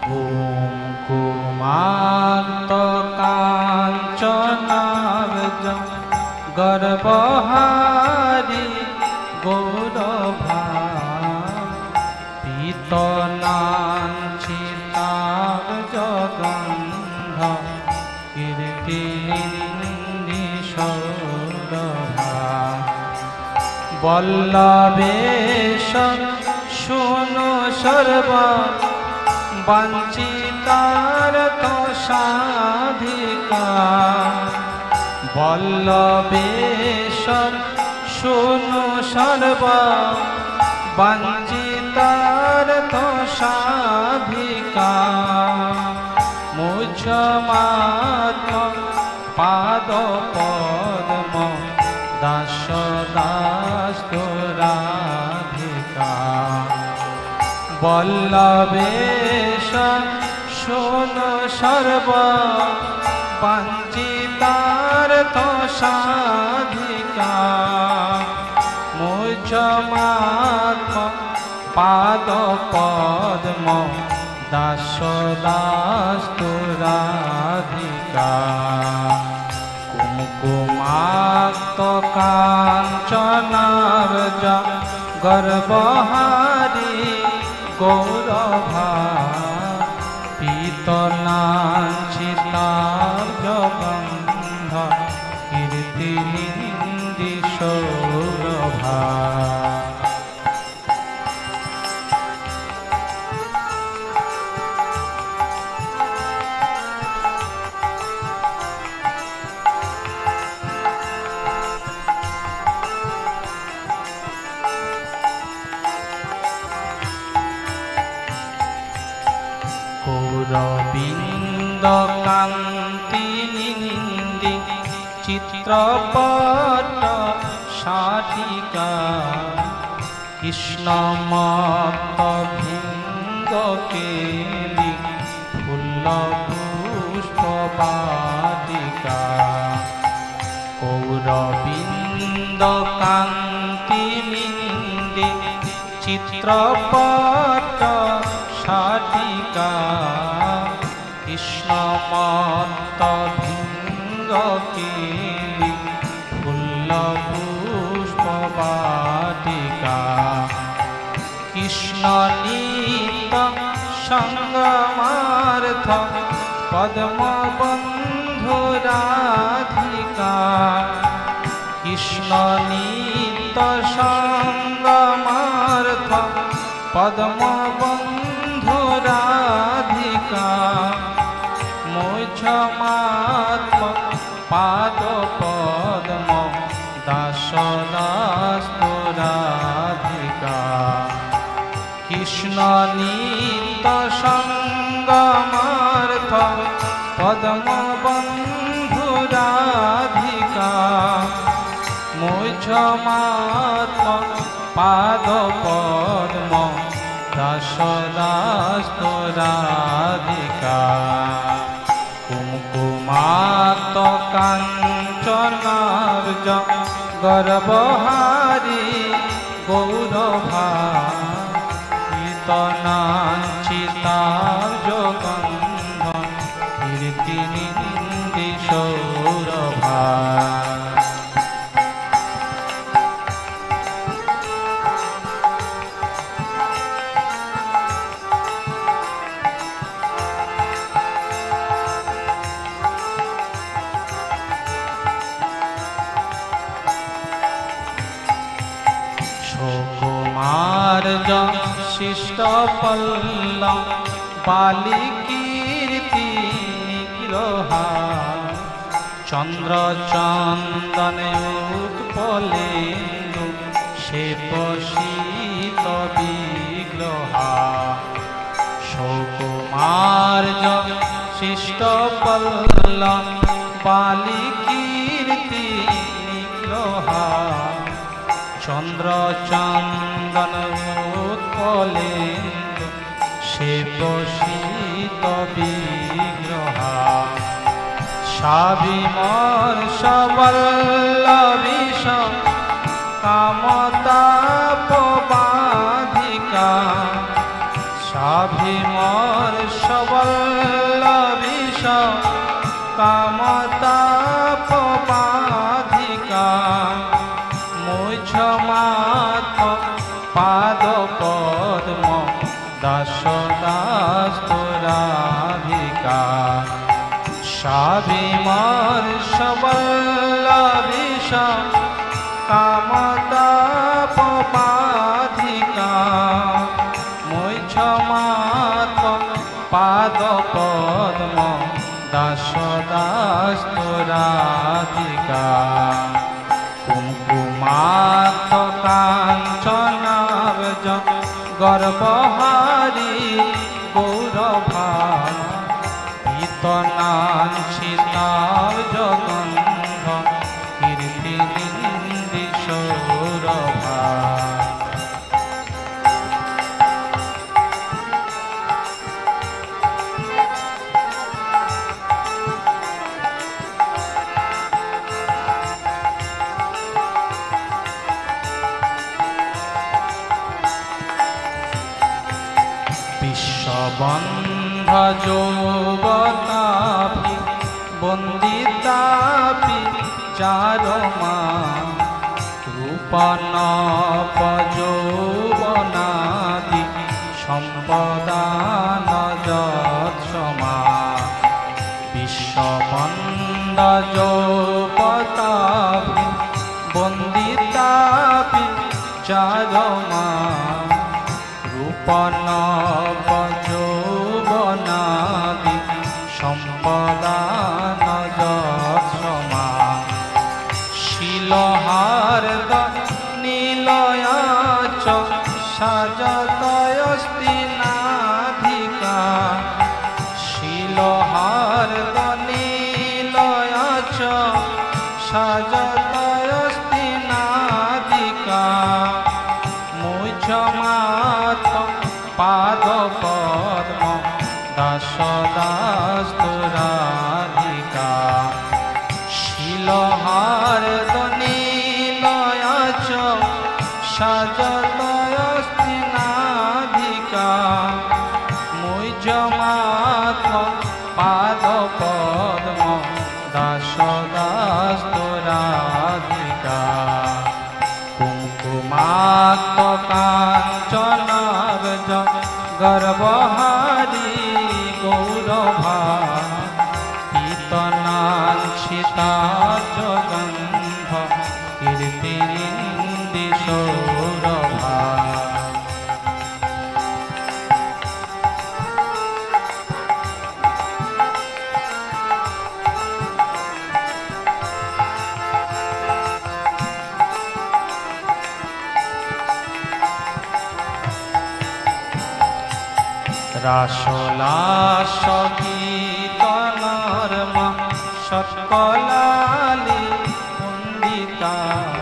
ओम कुमार कांचनाब्ज गर्भहारी गौरभा पीतनांचिताब्जगंध कीर्तिनिशौरभा वल्लभेशं शृणु सर्वा वंचितार्थ साधिका वल्लभेशं शृणु सर्वा वंचितार्थ साधिका मुझमात्म पाद पद्म दास दास्तुराधिका वल्लभेशं शृणु सर्वा वंचितार्थ साधिका मुझमात्म पाद पद्म दास दास्तुराधिका कुमकुमाक्त कांचनाब्ज गर्भहारी गौरभा पीतनांचिताब्जगंध कीर्तिनिशौरभा रविंद कांति निंदी चित्रपट शाटिका कृष्णमत्त भिंग केली फूल पुष्प वाटिका कौरविंद कांति निंदी चित्रपट शाटिका कृष्णमत्त भिंग केली फूल पुष्प वाटिका कृष्णनीत संगमार्थ पद्मबंधुराधिका कृष्णनीत संगमार्थ पद्मबंधुराधिका मुझमात्म पाद पद्म दास दास्तुराधिका कृष्णनीत संगमार्थ पद्मबंधुराधिका मुझमात्म पाद पद्म दास दास्तुराधिका कुमकुमाक्त कांचनाब्ज गर्भहारी गौरभा पीतनांचिताब्जगंध कीर्तिनिशौरभा शिष्टपल्लव बालिकीर्ति निग्रहा चंद्र चंदन उत्पलेन्दु शेपशीत विग्रहा शोकुमार्ज शिष्टपल्लव बालिकीर्ति निग्रहा चंद्र चंदन उत्पलेन्दु शेपशीत विग्रहा साविमर्श वल्लभीश कामतापबाधिका साविमर्श সবল্লবিষ কামতাপবাধিকা মুঝ মাত পাদ পদ্ম দাস দাস তোরাধিকা সাবিমর সবল্লবিষ কামতাপবাধিকা মুঝ মাত পাদ পদ্ম দাস দাস তোরাধিকা কুঙ্কুমাত কাঞ্চনাব্জ গর্বহারি গৌরভা পীতনাঞ্চিতাব্জ গন্ধ কীর্তিনিন্দি সৌরভা বিশ্ববন্ধ যৌবতাপি বন্দিতাপি চারমা রূপনব যৌবনাদি সম্পদান যৎসমা বিশ্ববন্ধ যৌবতাপি বন্দিতাপি চারমা রূপনব যৌবনাদি সম্পদান যৎসমা শিলহার্দ নীলয়াচ সাজতয়স্তি নাধিকা শিলহার্দ নীলয়াচ সাজতয়স্তি নাধিকা মুঝ মাত পাদ পদ্ম দাস দাস তোরাধিকা শিলহার্দ নীলয়াচ সাজতয়স্তি নাধিকা মুঝ মাত পাদ পদ্ম দাস দাস তোরাধিকা কুঙ্কুমাত কাঞ্চনাব্জ গর্বহারি গৌরভা পীতনাঞ্চিতাব্জ গন্ধ কীর্তিনিন্দি সৌরভা রাসলাস গীতনর্মা সকলালি পণ্ডিতা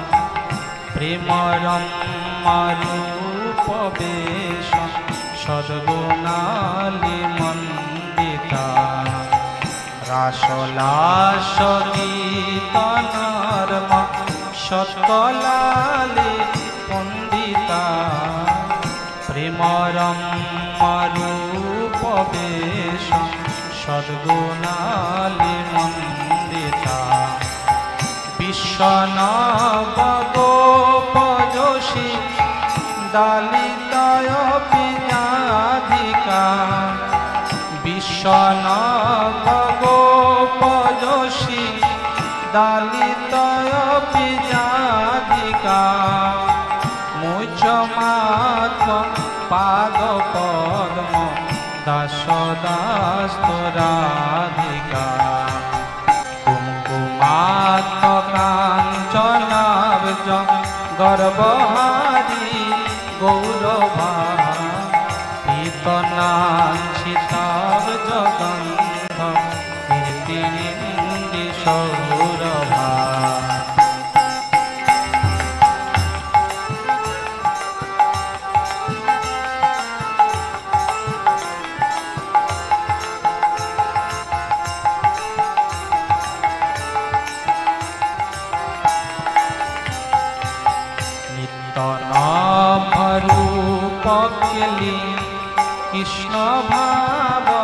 প্রেমরম্মারূপ বেশ সদ্গুণালি মণ্ডিতা রাসলাস গীতনর্মা সকলালি পণ্ডিতা প্রেমরম্মারূপ বেশ সদ্গুণালি মণ্ডিতা বিশ্বনব গোপযশী দালিতায় পিজাধিকা বিশ্বনব গোপযশী দালিতায় পিজাধিকা মুঝ মাত পাদ পদ্ম দাস দাস তোরাধিকা কুঙ্কুমাত কাঞ্চনাব্জ গর্বহারি গৌরভা পীতনাঞ্চিতাব্জ গন্ধ কীর্তিনিন্দি সৌরভা নিত্যনভরূপ কেলি কৃষ্ণ ভাব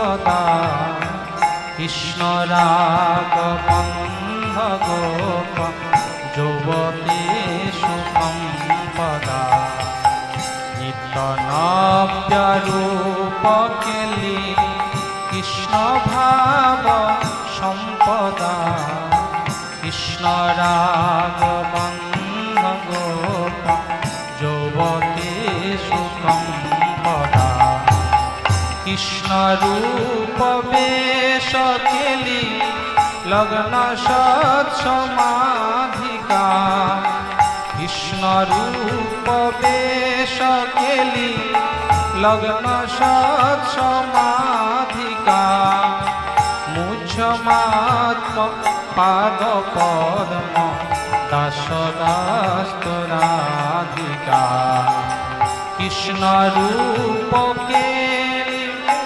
সম্পদা কৃষ্ণ রাগ বন্ধ গোপ যুবতী সুসম্পদা নিত্য নব্য রূপ কেলি কৃষ্ণ ভাব সম্পদা কৃষ্ণ রাগ বন্ধ গোপ যুবতী সুসম্পদা কৃষ্ণ রূপ বেশ কেলি লগ্ন সৎসমাধিকা কৃষ্ণ রূপ বেশ কেলি লগ্ন সৎসমাধিকা মুঝমাত্ম পাদ পদ্ম দাস দাস্তরাধিকা কৃষ্ণ রূপ কেলি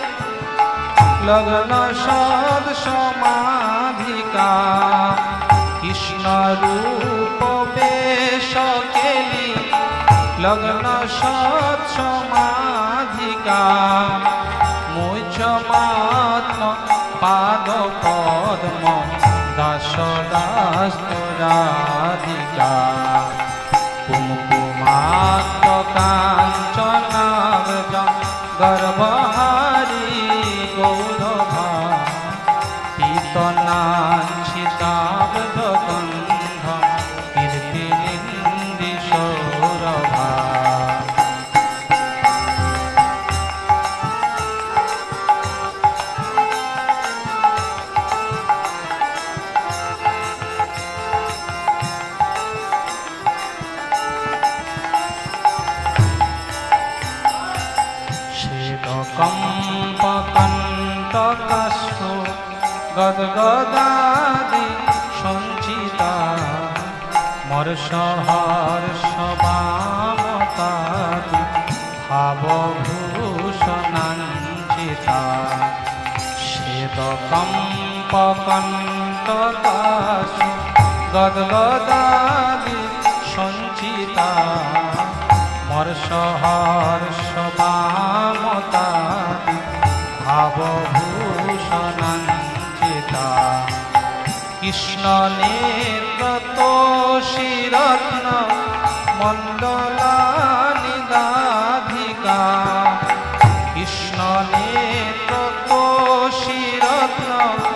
লগ্ন সদ সমাধিকা কৃষ্ণ রূপ বেশ কেলি লগ্ন সদ সমাধিকা মুঝমাত্ম পাদ পদ্ম দাস দাস্তরাধিকা কুমকুমাত্ম কাঞ্চনাব্জ গর্ভহারি গৌরভা পীতনাঞ্চিতাব্জ গন্ধ কীর্তিনিন্দি সৌরভা কম্পকণ্টকাশ্রু গদগদাদি সঞ্চিতা মর্ষহর্ষবামতাদি ভাবভূষণাঞ্চিতা শ্বেতকম্পকণ্টকাশ্রু গদগদাদি সঞ্চিতা মর্ষহর্ষবামতাদি ভাবভূষণাঞ্চিতা কৃষ্ণ নেত্রতোষীরত্ন মণ্ডলানিদাধিকা কৃষ্ণ নেত্রতোষীরত্ন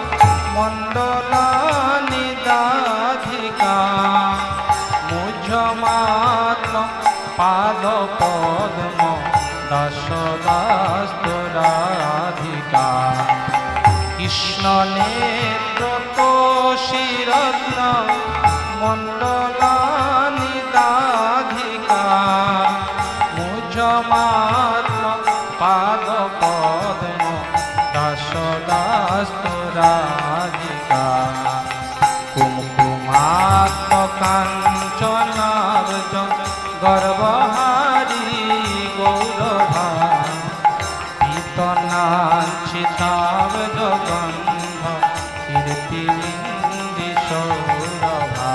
মণ্ডলানিদাধিকা মুঝমাত্ম পাদ পদ্ম দাস দাস্তরাধিকা কৃষ্ণ নেত্রতোষীরত্ন মণ্ডলানিদাধিকা মুঝমাত্ম পাদ পদ্ম দাস দাস্তরাধিকা কুমকুমাত্ম কাঞ্চনাব্জ গর্ভহারি গৌরভা পীতনাঞ্চিতাব্জ গন্ধ কীর্তিনিন্দি সৌরভা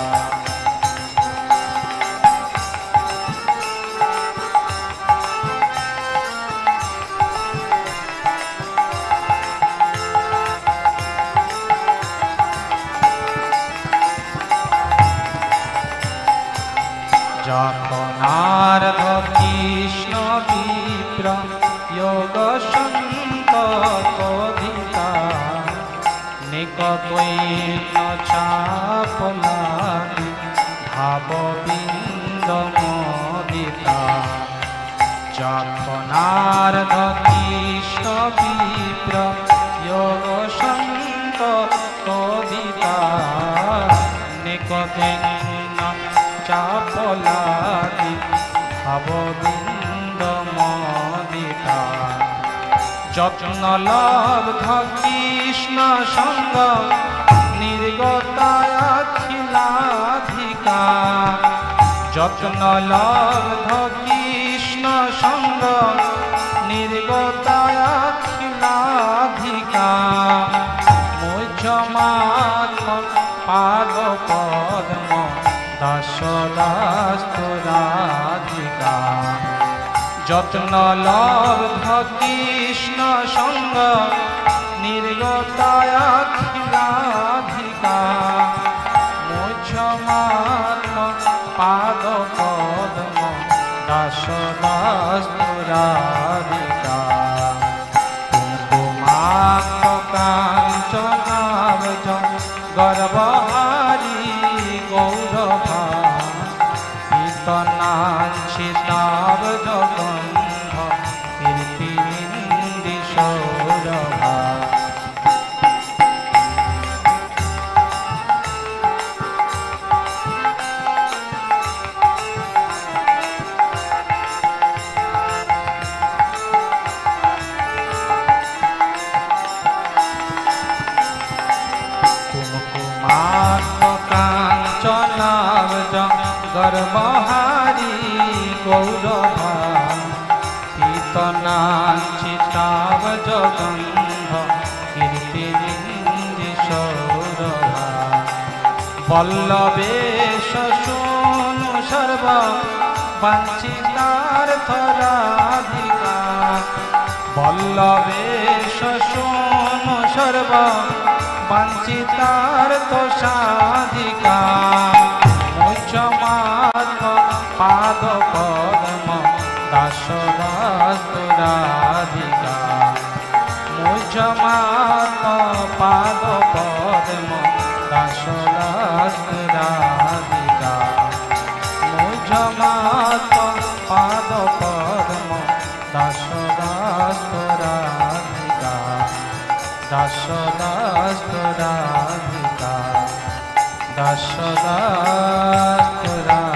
যতনার্ধ কৃষ্ণ বিপ্র যোগ সন্তকোধিতা নিকটৈন চাপলানি ভাববিন্দ মোদিতা যতনার্ধ কৃষ্ণ বিপ্র যোগ সন্তকোধিতা নিকটৈন চাপলানি ভাববিন্দ মোদিতা যত্ন লব্ধ কৃষ্ণ সঙ্গ নির্গতাখিলাধিকা যত্ন লব্ধ কৃষ্ণ সঙ্গ নির্গতাখিলাধিকা মুঝমাত্ম পাদ পদ্ম দাস দাস্তরাধিকা যত্ন লব্ধ কৃষ্ণ সঙ্গ নির্গতাখিলাধিকা মুঝমাত্ম পাদ পদ্ম দাস দাস রাধিকা কুঙ্কুমাক্ত কাঞ্চনাব্জ গর্ভহারি গৌরভা পীতনাঞ্চিতাব্জ গন্ধ কীর্তিনিন্দি সৌরভা কাঞ্চনাব্জ গর্ভহারি গৌরভা পীতনাঞ্চিতাব্জ গন্ধ কীর্তিনিন্দি সৌরভা বল্লবেশ শোনু সর্ব বাঞ্ছিতার্থ রাধিকা বল্লবেশ শোনু সর্ব বাঞ্ছিতার্থ সাধিকা মুঝমাত্ম পাদ পদ্ম দাস দাস রাধিকা মুঝমাত্ম পাদ পদ্ম দাস দাস রাধিকা মুঝমাত্ম পাদ পদ্ম দাস দাস রাধিকা দাস দাস রাধিকা দাস দাস রাধিকা।